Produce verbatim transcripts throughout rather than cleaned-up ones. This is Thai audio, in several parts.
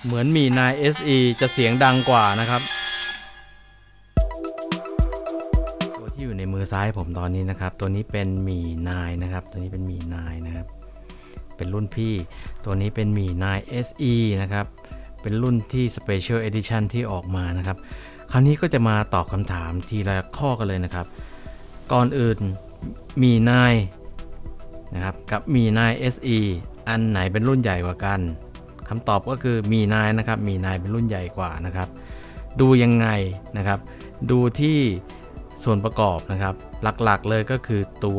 เหมือนมีนาย เอส อี จะเสียงดังกว่านะครับตัวที่อยู่ในมือซ้ายผมตอนนี้นะครับตัวนี้เป็นมีนายนะครับตัวนี้เป็นมีนายนะครับเป็นรุ่นพี่ตัวนี้เป็นมีนาย เอส อี นะครับเป็นรุ่นที่ Special Edition ที่ออกมานะครับคราวนี้ก็จะมาตอบคำถามทีละข้อกันเลยนะครับก่อนอื่นมีนายนะครับกับมีนาย เอส อี อันไหนเป็นรุ่นใหญ่กว่ากันคำตอบก็คือมีนายนะครับมีนายเป็นรุ่นใหญ่กว่านะครับดูยังไงนะครับดูที่ส่วนประกอบนะครับหลักๆเลยก็คือตัว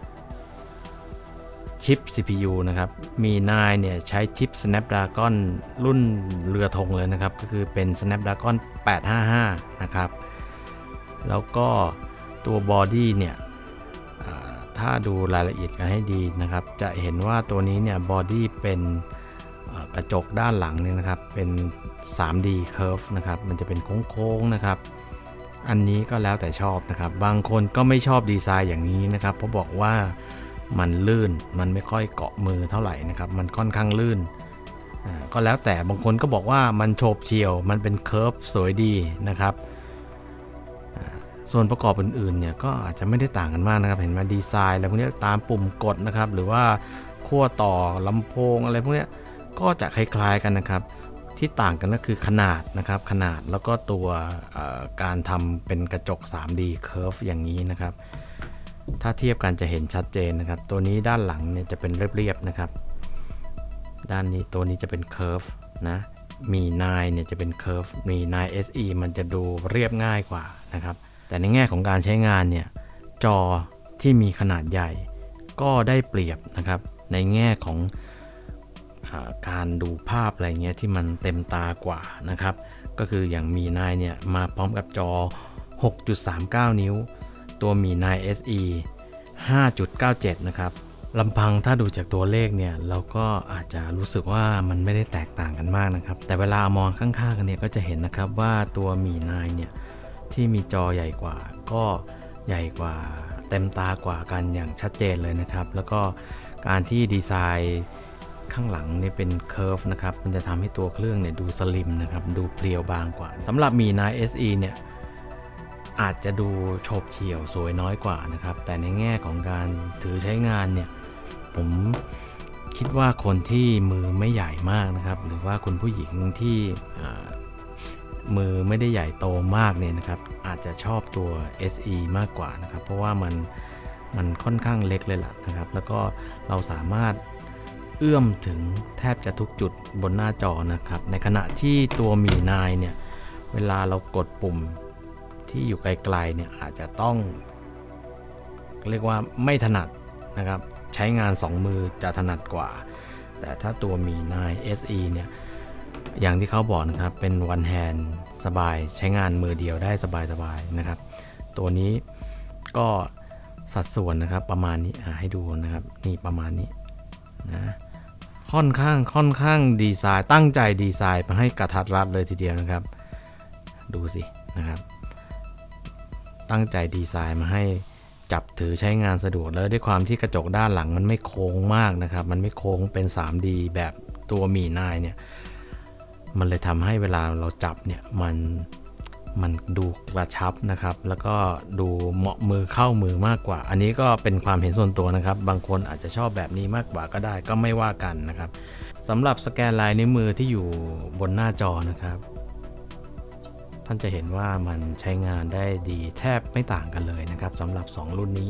ชิป ซี พี ยู นะครับมีนายเนี่ยใช้ชิป Snapdragon รุ่นเรือธงเลยนะครับก็คือเป็น Snapdragon แปดห้าห้านะครับแล้วก็ตัวบอดี้เนี่ยถ้าดูรายละเอียดกันให้ดีนะครับจะเห็นว่าตัวนี้เนี่ยบอดี้เป็นกระจกด้านหลังเนี่ยนะครับเป็น ทรี ดี Curve นะครับมันจะเป็นโค้งๆนะครับอันนี้ก็แล้วแต่ชอบนะครับบางคนก็ไม่ชอบดีไซน์อย่างนี้นะครับเพราะบอกว่ามันลื่นมันไม่ค่อยเกาะมือเท่าไหร่นะครับมันค่อนข้างลื่นก็แล้วแต่บางคนก็บอกว่ามันโฉบเฉี่ยวมันเป็นเคิร์ฟสวยดีนะครับส่วนประกอบอื่นๆเนี่ยก็อาจจะไม่ได้ต่างกันมากนะครับเห็นไหมดีไซน์อะไรพวกนี้ตามปุ่มกดนะครับหรือว่าขั้วต่อลำโพงอะไรพวกนี้ก็จะคล้ายๆกันนะครับที่ต่างกันก็คือขนาดนะครับขนาดแล้วก็ตัวการทำเป็นกระจก ทรี ดี Curve อย่างนี้นะครับถ้าเทียบกันจะเห็นชัดเจนนะครับตัวนี้ด้านหลังเนี่ยจะเป็นเรียบๆนะครับด้านนี้ตัวนี้จะเป็น Curve นะมีนายเนี่ยจะเป็น Curve มีนาย เอส อี มันจะดูเรียบง่ายกว่านะครับแต่ในแง่ของการใช้งานเนี่ยจอที่มีขนาดใหญ่ก็ได้เปรียบนะครับในแง่ของการดูภาพอะไรเงี้ยที่มันเต็มตากว่านะครับก็คืออย่างมีนายเนี่ยมาพร้อมกับจอ หกจุดสามเก้า นิ้วตัวมีนาย เอส อี ห้าจุดเก้าเจ็ด นะครับลำพังถ้าดูจากตัวเลขเนี่ยเราก็อาจจะรู้สึกว่ามันไม่ได้แตกต่างกันมากนะครับแต่เวลามองข้างๆกันเนี่ยก็จะเห็นนะครับว่าตัวมีนายเนี่ยที่มีจอใหญ่กว่าก็ใหญ่กว่าเต็มตากว่ากันอย่างชัดเจนเลยนะครับแล้วก็การที่ดีไซน์ข้างหลังเนี่ยเป็นเคิร์ฟนะครับมันจะทำให้ตัวเครื่องเนี่ยดูสลิมนะครับดูเพรียวบางกว่าสำหรับมีนาย เอส อี เนี่ยอาจจะดูโฉบเฉี่ยวสวยน้อยกว่านะครับแต่ในแง่ของการถือใช้งานเนี่ยผมคิดว่าคนที่มือไม่ใหญ่มากนะครับหรือว่าคุณผู้หญิงที่มือไม่ได้ใหญ่โตมากเนี่ยนะครับอาจจะชอบตัว เอส อี มากกว่านะครับเพราะว่ามันมันค่อนข้างเล็กเลยล่ะนะครับแล้วก็เราสามารถเอื้อมถึงแทบจะทุกจุดบนหน้าจอนะครับในขณะที่ตัวมีนายเนี่ยเวลาเรากดปุ่มที่อยู่ไกลๆเนี่ยอาจจะต้องเรียกว่าไม่ถนัดนะครับใช้งานสองมือจะถนัดกว่าแต่ถ้าตัวมีนาย เอส อี เนี่ยอย่างที่เขาบอกนะครับเป็น one hand สบายใช้งานมือเดียวได้สบายๆนะครับตัวนี้ก็สัดส่วนนะครับประมาณนี้ให้ดูนะครับนี่ประมาณนี้นะค่อนข้างค่อนข้างดีไซน์ตั้งใจดีไซน์มาให้กระทัดรัดเลยทีเดียวนะครับดูสินะครับตั้งใจดีไซน์มาให้จับถือใช้งานสะดวกแล้วด้วยความที่กระจกด้านหลังมันไม่โค้งมากนะครับมันไม่โค้งเป็น ทรี ดี แบบตัวมีนายเนี่ยมันเลยทำให้เวลาเราจับเนี่ยมันมันดูกระชับนะครับแล้วก็ดูเหมาะมือเข้ามือมากกว่าอันนี้ก็เป็นความเห็นส่วนตัวนะครับบางคนอาจจะชอบแบบนี้มากกว่าก็ได้ก็ไม่ว่ากันนะครับสำหรับสแกนลายนิ้วมือที่อยู่บนหน้าจอนะครับท่านจะเห็นว่ามันใช้งานได้ดีแทบไม่ต่างกันเลยนะครับสำหรับสองรุ่นนี้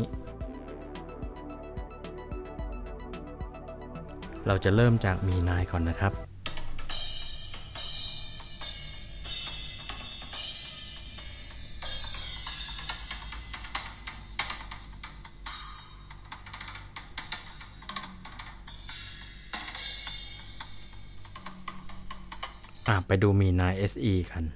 เราจะเริ่มจากมีนายก่อนนะครับไปดูมีนาย เอส อี กัน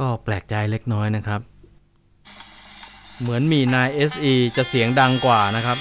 ก็แปลกใจเล็กน้อยนะครับเหมือนมี ไนน์ เอส อี จะเสียงดังกว่านะครับ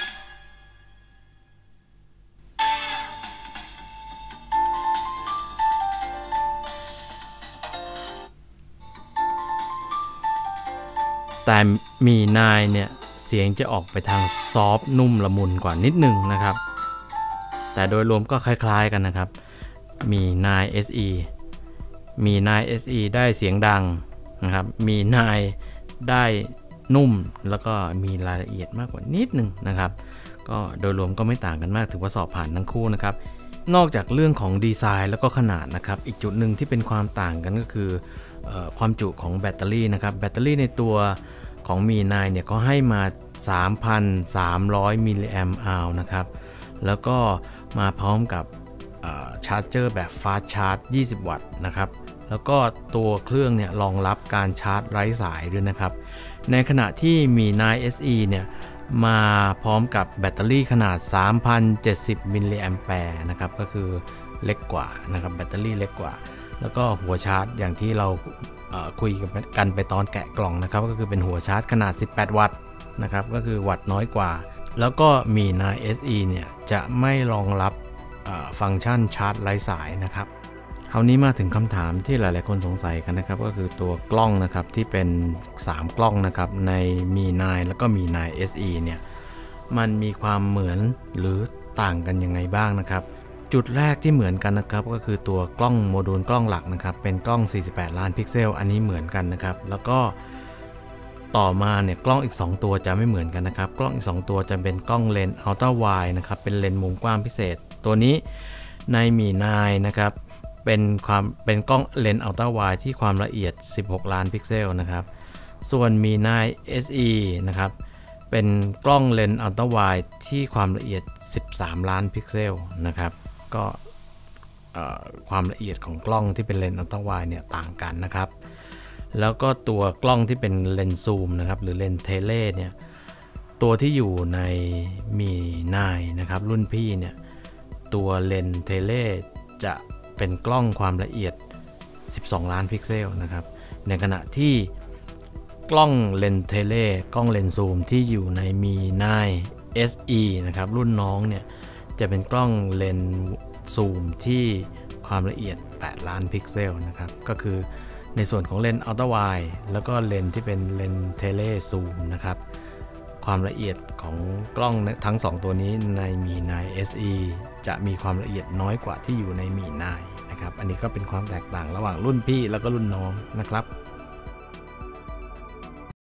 แต่มี ไนน์ เนี่ยเสียงจะออกไปทางซอฟต์นุ่มละมุนกว่านิดนึงนะครับแต่โดยรวมก็คล้ายๆกันนะครับมี ไนน์ เอส อี มี ไนน์ เอส อี ได้เสียงดังนะครับมี ไนน์ ได้นุ่มแล้วก็มีรายละเอียดมากกว่านิดนึงนะครับก็โดยรวมก็ไม่ต่างกันมากถือว่าสอบผ่านทั้งคู่นะครับนอกจากเรื่องของดีไซน์แล้วก็ขนาดนะครับอีกจุดหนึ่งที่เป็นความต่างกันก็คือเอ่อความจุของแบตเตอรี่นะครับแบตเตอรี่ในตัวของมี ไนน์ เนี่ยก็ให้มา สามพันสามร้อย มิลลิแอมป์อาวร์นะครับแล้วก็มาพร้อมกับชาร์จเจอร์แบบฟาสต์ชาร์จยี่สิบวัตต์นะครับแล้วก็ตัวเครื่องเนี่ยรองรับการชาร์จไร้สายด้วยนะครับในขณะที่มี ไนน์ เอส อี เนี่ยมาพร้อมกับแบตเตอรี่ขนาด สามพันเจ็ดสิบ มิลลิแอมแปร์นะครับก็คือเล็กกว่านะครับแบตเตอรี่เล็กกว่าแล้วก็หัวชาร์จอย่างที่เราคุยกันไปตอนแกะกล่องนะครับก็คือเป็นหัวชาร์จขนาดสิบแปดวัตต์นะครับก็คือวัตต์น้อยกว่าแล้วก็มี ไนน์ เอส อี เนี่ยจะไม่รองรับฟังก์ชันชาร์จไร้สายนะครับคราวนี้มาถึงคำถามที่หลายๆคนสงสัยกันนะครับก็คือตัวกล้องนะครับที่เป็นสามกล้องนะครับในมี ไนน์ แล้วก็มี ไนน์ เอส อี เนี่ยมันมีความเหมือนหรือต่างกันยังไงบ้างนะครับจุดแรกที่เหมือนกันนะครับก็คือตัวกล้องโมดูลกล้องหลักนะครับเป็นกล้องสี่สิบแปดล้านพิกเซลอันนี้เหมือนกันนะครับแล้วก็ต่อมาเนี่ยกล้องอีกสองตัวจะไม่เหมือนกันนะครับกล้องอีกสองตัวจะเป็นกล้องเลนส์อัลตร้าไวด์นะครับเป็นเลนส์มุมกว้างพิเศษตัวนี้ในมี ไนน์ นะครับเป็นความเป็นกล้องเลนส์อัลตร้าไวด์ที่ความละเอียดสิบหกล้านพิกเซลนะครับส่วนมี ไนน์ เอส อี นะครับเป็นกล้องเลนส์อัลตร้าไวด์ที่ความละเอียดสิบสามล้านพิกเซลนะครับก็ความละเอียดของกล้องที่เป็นเลนส์อัลตร้าไวด์เนี่ยต่างกันนะครับแล้วก็ตัวกล้องที่เป็นเลนส์ซูมนะครับหรือเลนส์เทเลเนี่ยตัวที่อยู่ในมี ไนน์ นะครับรุ่นพี่เนี่ยตัวเลนส์เทเลจะเป็นกล้องความละเอียดสิบสองล้านพิกเซลนะครับในขณะที่กล้องเลนส์เทเลกล้องเลนส์ซูมที่อยู่ในมี ไนน์ เอส อี นะครับรุ่นน้องเนี่ยจะเป็นกล้องเลนส์ซูมที่ความละเอียดแปดล้านพิกเซลนะครับก็คือในส่วนของเลนส์อัลตร้าไวด์แล้วก็เลนส์ที่เป็นเลนส์เทเลซูมนะครับความละเอียดของกล้องทั้งสองตัวนี้ในมี ไนน์ เอส อี จะมีความละเอียดน้อยกว่าที่อยู่ในมี ไนน์ นะครับอันนี้ก็เป็นความแตกต่างระหว่างรุ่นพี่แล้วก็รุ่นน้องนะครับ